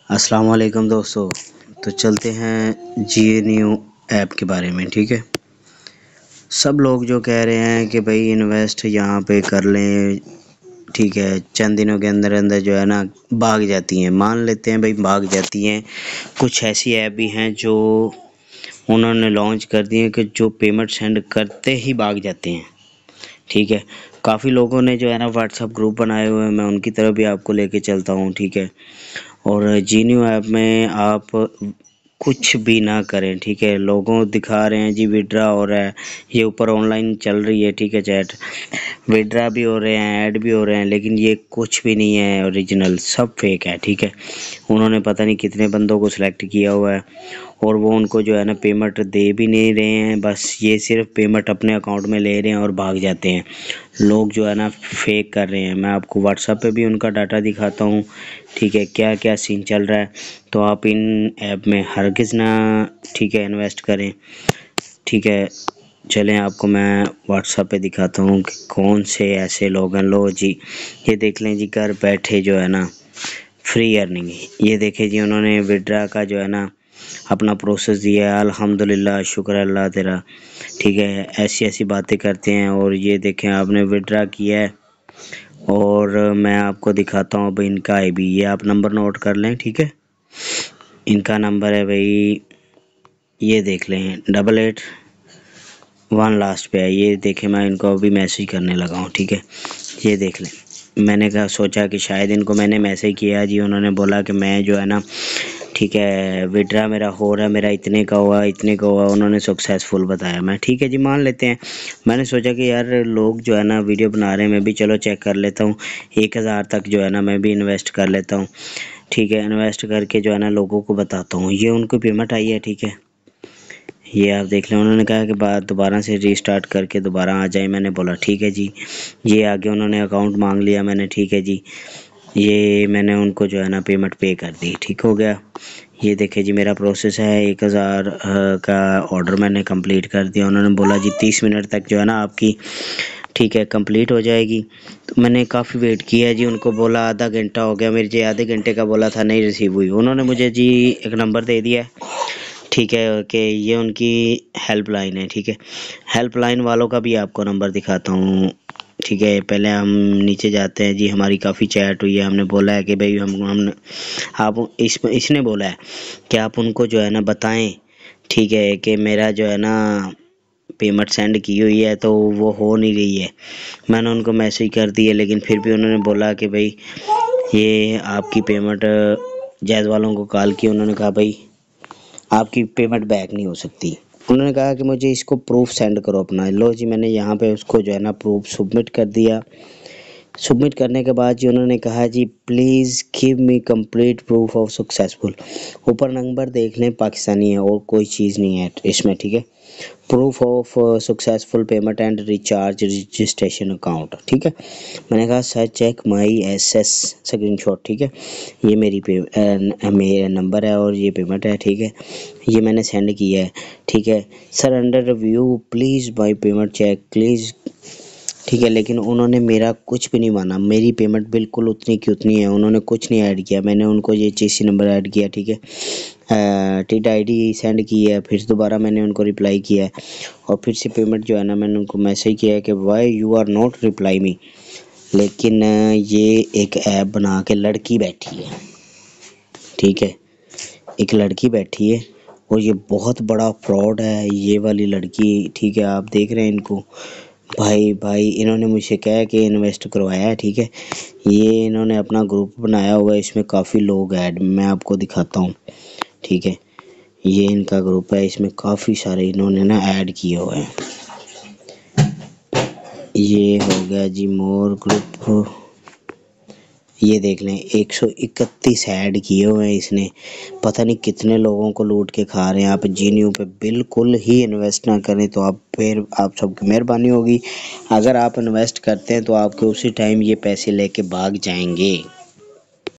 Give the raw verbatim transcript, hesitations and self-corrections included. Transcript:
السلام علیکم دوستو، تو چلتے ہیں جی نیو ایپ کے بارے میں. ٹھیک ہے، سب لوگ جو کہہ رہے ہیں کہ بھائی انویسٹ یہاں پہ کر لیں، ٹھیک ہے، چند دنوں کے اندر اندر جو ہے نا بھاگ جاتی ہیں. مان لیتے ہیں بھائی بھاگ جاتی ہیں. کچھ ایسی ایپ بھی ہیں جو انہوں نے لانچ کر دی ہیں کہ جو پیمنٹ سینڈ کرتے ہی بھاگ جاتے ہیں. ٹھیک ہے، کافی لوگوں نے جو ہے نا واٹس ایپ گروپ بنائے ہوئے ہیں، میں ان کی طرف بھی آپ کو لے کے چلتا ہوں. ٹھیک ہے، اور جی نیو ایپ میں آپ کچھ بھی نہ کریں. ٹھیک ہے، لوگوں دکھا رہے ہیں جی وڈرا ہو رہا ہے، یہ اوپر آن لائن چل رہی ہے. ٹھیک ہے، چیٹ وڈرا بھی ہو رہے ہیں، ایڈ بھی ہو رہے ہیں، لیکن یہ کچھ بھی نہیں ہے اوریجنل، سب فیک ہے. ٹھیک ہے، انہوں نے پتہ نہیں کتنے بندوں کو سلیکٹ کیا ہوا ہے اور وہ ان کو جو ہے نا پیمنٹ دے بھی نہیں رہے ہیں، بس یہ صرف پیمنٹ اپنے اکاؤنٹ میں لے رہے ہیں اور بھاگ جاتے ہیں. لوگ جو ہے نا فیک کر رہے ہیں. میں آپ کو واٹس ایپ پہ بھی ان کا ڈاٹا دکھاتا ہوں. ٹھیک ہے، کیا کیا سین چل رہا ہے. تو آپ ان ایپ میں ہرگز نہ ٹھیک ہے انویسٹ کریں. ٹھیک ہے، چلیں آپ کو میں واٹس ایپ پہ دکھاتا ہوں کہ کون سے ایسے لوگ ہیں. لو جی، یہ دیکھ لیں جی، گھر بیٹھے جو ہے نا فری ارننگ. یہ دیکھیں جی، انہوں نے وڈرا کا جو ہے نا اپنا پروسیس دیا ہے. الحمدللہ، شکر اللہ تیرا. ٹھیک ہے، ایسی ایسی باتیں کرتے ہیں. اور یہ دیکھیں آپ نے وڈرا کیا ہے اور میں آپ کو دکھاتا ہوں اب ان کا آئی بی. یہ آپ نمبر نوٹ کر لیں. ٹھیک ہے، ان کا نمبر ہے بھائی، یہ دیکھ لیں ڈبل ایٹ ون لاسٹ پہ ہے. یہ دیکھیں میں ان کو ابھی میسیج کرنے لگا ہوں. ٹھیک ہے، یہ دیکھ لیں. میں نے کہا سوچا کہ شاید ان کو میں نے میسیج کیا جی، انہوں نے بولا کہ میں جو ہے نا ٹھیک ہے وڈرا میرا ہو رہا ہے، میرا اتنے کا ہوا اتنے کا ہوا، انہوں نے سکسیزفل بتایا. میں ٹھیک ہے جی مان لیتے ہیں. میں نے سوچا کہ یار لوگ جو ہے نا ویڈیو بنا رہے ہیں، میں بھی چلو چیک کر لیتا ہوں. ایک ہزار تک جو ہے نا میں بھی انویسٹ کر لیتا ہوں. ٹھیک ہے، انویسٹ کر کے جو ہے نا لوگوں کو بتاتا ہوں. یہ ان کو پیمنٹ آئی ہے. ٹھیک ہے، یہ آپ دیکھ لیں. انہوں نے کہا کہ بعد دوبارہ سے ری اسٹارٹ کر کے دوبارہ آ جائیں. میں نے بولا ٹھیک ہے جی. یہ آگے انہوں نے اکاؤنٹ مانگ لیا. میں نے ٹھیک ہے جی، یہ میں نے ان کو جو ہے نا پیمنٹ پے کر دی. ٹھیک ہو گیا. یہ دیکھیں جی میرا پروسیس ہے، ایک ہزار کا آرڈر میں نے کمپلیٹ کر دیا. انہوں نے بولا جی تیس منٹ تک جو ہے نا آپ کی ٹھیک ہے کمپلیٹ ہو جائے گی. تو میں نے کافی ویٹ کیا جی. ان کو بولا آدھا گھنٹہ ہو گیا، میرے جی آدھے گھنٹے کا بولا تھا، نہیں ریسیو ہوئی. انہوں نے مجھے جی ایک نمبر دے دیا ٹھیک ہے کہ یہ ان کی ہیلپ لائن ہے. ٹھیک ہے، ہیلپ لائن والوں کا بھی آپ کو نمبر دکھاتا ہوں. ٹھیک ہے، پہلے ہم نیچے جاتے ہیں جی. ہماری کافی چیٹ ہوئی ہے. ہم نے بولا ہے کہ بھائی ہم ہم نے آپ اس اس نے بولا ہے کہ آپ ان کو جو ہے نا بتائیں ٹھیک ہے کہ میرا جو ہے نا پیمنٹ سینڈ کی ہوئی ہے تو وہ ہو نہیں رہی ہے. میں نے ان کو میسیج کر دی ہے، لیکن پھر بھی انہوں نے بولا کہ بھائی یہ آپ کی پیمنٹ جائز والوں کو کال کی. انہوں نے کہا بھائی آپ کی پیمنٹ بیک نہیں ہو سکتی. انہوں نے کہا کہ مجھے اس کو پروف سینڈ کرو اپنا. لو جی، میں نے یہاں پہ اس کو جو ہے نا پروف سبمٹ کر دیا. سبمٹ کرنے کے بعد جی انہوں نے کہا جی please give me complete proof of successful. اوپر نمبر دیکھ لیں پاکستانی ہے اور کوئی چیز نہیں ہے اس میں. ٹھیک ہے، proof of successful payment and recharge registration account. ٹھیک ہے، میں نے کہا sir check my S S screenshot. ٹھیک ہے، یہ میری پے میرا نمبر ہے اور یہ پیمنٹ ہے. ٹھیک ہے، یہ میں نے سینڈ کیا ہے. ٹھیک ہے sir, under review please by payment check please. ٹھیک ہے، لیکن انہوں نے میرا کچھ بھی نہیں مانا. میری پیمنٹ بالکل اتنی کی اتنی ہے. انہوں نے کچھ نہیں ایڈ کیا. میں نے ان کو یہ چیسی نمبر ایڈ کیا. ٹھیک ہے، ٹیٹ آئی ڈی سینڈ کی ہے. پھر دوبارہ میں نے ان کو رپلائی کیا ہے اور پھر سے پیمنٹ جو ہے نا میں نے ان کو میسیج کیا ہے کہ why you are not reply me. لیکن یہ ایک ایپ بنا کے لڑکی بیٹھی ہے. ٹھیک ہے، ایک لڑکی بیٹھی ہے اور یہ بہت بڑا فراڈ ہے یہ والی لڑکی. ٹھیک ہے، آپ دیکھ رہے ہیں ان کو. بھائی بھائی انہوں نے مجھ سے کہا کہ انویسٹ کروایا ہے. ٹھیک ہے، یہ انہوں نے اپنا گروپ بنایا ہوا ہے، اس میں کافی لوگ ایڈ میں آپ کو دکھاتا ہوں. ٹھیک ہے، یہ ان کا گروپ ہے، اس میں کافی سارے انہوں نے نا ایڈ کیے ہوئے ہیں. یہ ہو گیا جی مور گروپ. یہ دیکھ لیں ایک سو اکتیس ایڈ کیے ہوئے ہیں اس نے. پتہ نہیں کتنے لوگوں کو لوٹ کے کھا رہے ہیں. آپ جی نیو پہ بالکل ہی انویسٹ نہ کریں تو آپ پھر آپ سب کی مہربانی ہوگی. اگر آپ انویسٹ کرتے ہیں تو آپ کے اسی ٹائم یہ پیسے لے کے بھاگ جائیں گے.